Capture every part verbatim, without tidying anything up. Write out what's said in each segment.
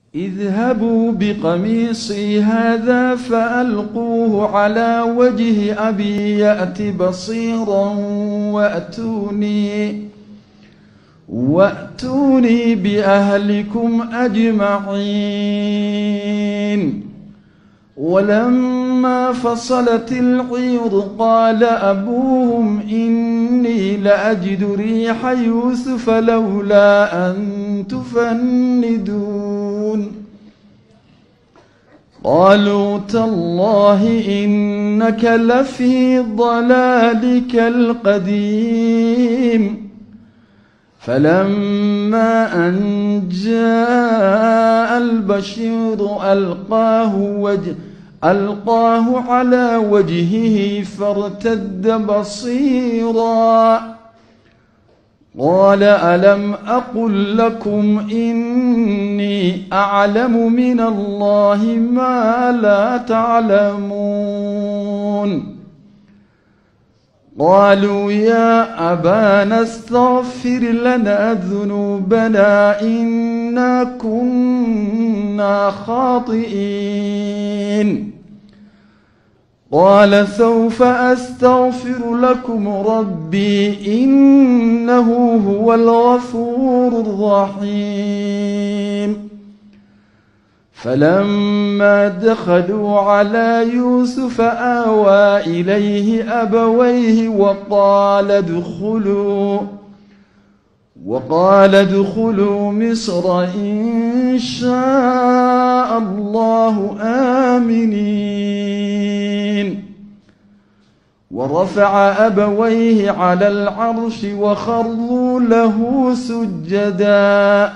اذهبوا بقميصي هذا فألقوه على وجه أبي يأت بصيرا وأتوني وأتوني بأهلكم أجمعين. ولما فصلت العير قال أبوهم إني لأجد ريح يوسف لولا أن تفندون. قالوا تالله إنك لفي ضلالك القديم. فلما أن جاء البشير ألقاه وجه ألقاه على وجهه فارتد بصيرا قال ألم أقل لكم إني أعلم من الله ما لا تعلمون. قالوا يا أبانا استغفر لنا ذنوبنا إنا كنا خاطئين. قال سوف أستغفر لكم ربي إنه هو الغفور الرحيم. فلما دخلوا على يوسف آوى إليه أبويه وقال ادخلوا وقال ادخلوا مصر إن شاء الله آمنين. ورفع أبويه على العرش وخروا له سجدا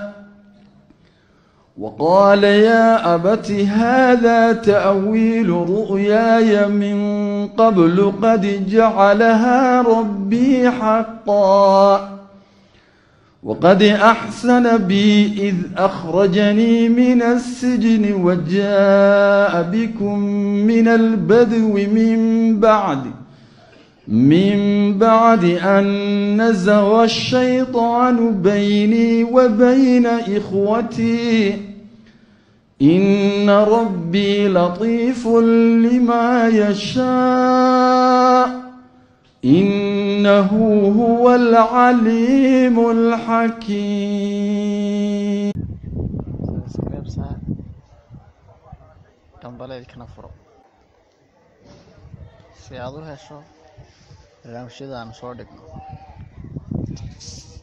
وقال يا أبت هذا تأويل رؤياي من قبل قد جعلها ربي حقا وقد أحسن بي إذ أخرجني من السجن وجاء بكم من البدو من بعد من بعد أن نزغ الشيطان بيني وبين إخوتي إن ربي لطيف لما يشاء إنه هو العليم الحكيم. barnaamijyada aan soo dhigno